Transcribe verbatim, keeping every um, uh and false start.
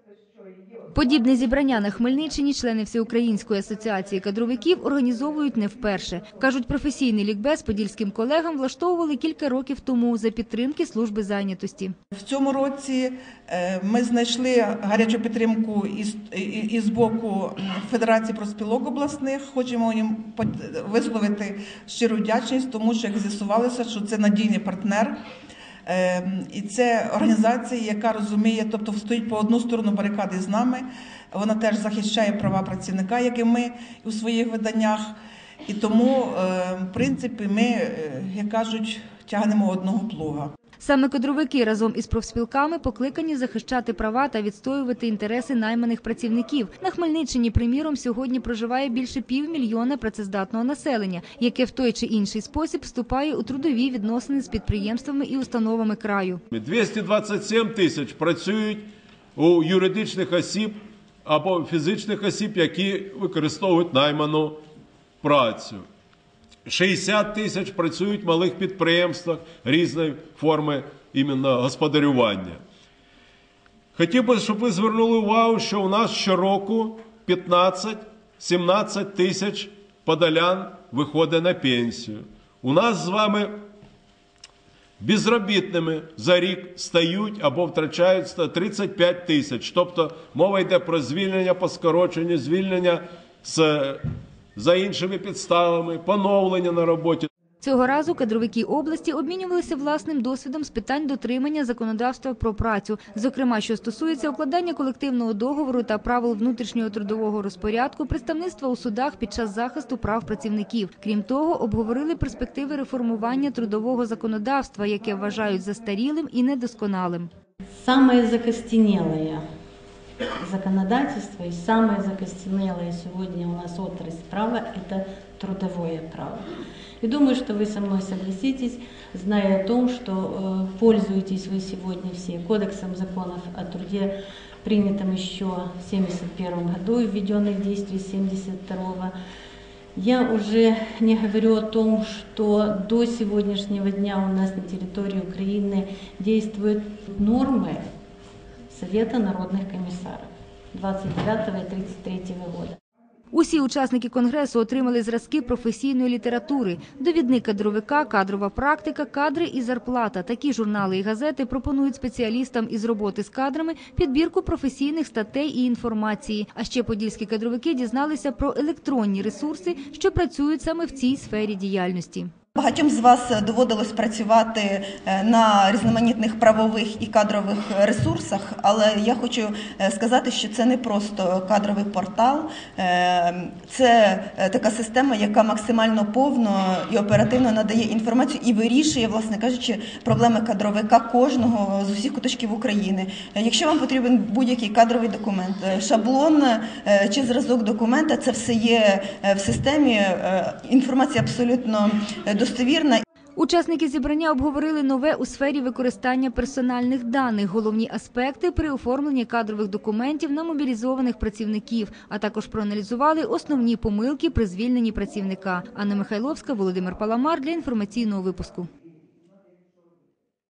Подібне зібрання на Хмельниччині члени Всеукраїнської асоціації кадровиків організовують не вперше. Кажуть, професійний лікбез подільським колегам влаштовували кілька років тому за підтримки служби зайнятості. В цьому році ми знайшли гарячу підтримку із, із боку Федерації профспілок обласних. Хочемо їм висловити щиру вдячність, тому що, як з'ясувалося, що це надійний партнер. І це організація, яка розуміє, тобто стоїть по одну сторону барикади з нами, вона теж захищає права працівника, як і ми у своїх виданнях. І тому, в принципі, ми, як кажуть, тягнемо одного плуга. Саме кадровики разом із профспілками покликані захищати права та відстоювати інтереси найманих працівників. На Хмельниччині, приміром, сьогодні проживає більше півмільйона працездатного населення, яке в той чи інший спосіб вступає у трудові відносини з підприємствами і установами краю. двісті двадцять сім тисяч працюють у юридичних осіб або фізичних осіб, які використовують найману працю. шістдесят тисяч працюють в малих підприємствах різної форми іменно господарювання. Хотів би, щоб ви звернули увагу, що у нас щороку п'ятнадцять-сімнадцять тисяч подолян виходить на пенсію. У нас з вами безробітними за рік стають або втрачають тридцять п'ять тисяч. Тобто мова йде про звільнення по скороченню, звільнення з за іншими підставами, поновлення на роботі. Цього разу кадровики області обмінювалися власним досвідом з питань дотримання законодавства про працю, зокрема, що стосується укладання колективного договору та правил внутрішнього трудового розпорядку, представництва у судах під час захисту прав працівників. Крім того, обговорили перспективи реформування трудового законодавства, яке вважають застарілим і недосконалим. Саме закостенеле законодательство и самое закостенелое сегодня у нас отрасль права – это трудовое право. И думаю, что вы со мной согласитесь, зная о том, что э, пользуетесь вы сегодня все Кодексом законов о труде, принятым еще в семьдесят первом году и введенным в действие семьдесят второго. Я уже не говорю о том, что до сегодняшнего дня у нас на территории Украины действуют нормы Совета народних комісарів двадцять дев'ятого і тридцять третього року. Усі учасники конгресу отримали зразки професійної літератури, довідник кадровика, кадрова практика, кадри і зарплата. Такі журнали і газети пропонують спеціалістам із роботи з кадрами підбірку професійних статей і інформації. А ще подільські кадровики дізналися про електронні ресурси, що працюють саме в цій сфері діяльності. Багатьом з вас доводилось працювати на різноманітних правових і кадрових ресурсах, але я хочу сказати, що це не просто кадровий портал, це така система, яка максимально повно і оперативно надає інформацію і вирішує, власне кажучи, проблеми кадровика кожного з усіх куточків України. Якщо вам потрібен будь-який кадровий документ, шаблон чи зразок документа, це все є в системі, інформація абсолютно достовірна. Учасники зібрання обговорили нове у сфері використання персональних даних, головні аспекти при оформленні кадрових документів на мобілізованих працівників, а також проаналізували основні помилки при звільненні працівника. Анна Михайловська, Володимир Паламар для інформаційного випуску.